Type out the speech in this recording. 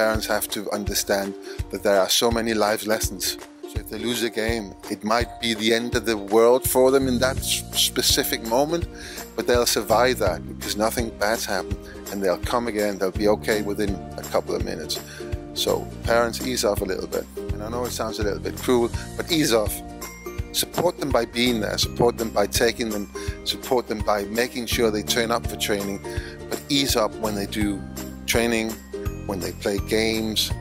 parents have to understand that there are so many life lessons. So if they lose a game, it might be the end of the world for them in that specific moment, but they'll survive that because nothing bad's happened, and they'll come again. They'll be okay within a couple of minutes. So parents, ease off a little bit. And I know it sounds a little bit cruel, but ease off. Support them by being there, support them by taking them, support them by making sure they turn up for training, but ease up when they do training, when they play games,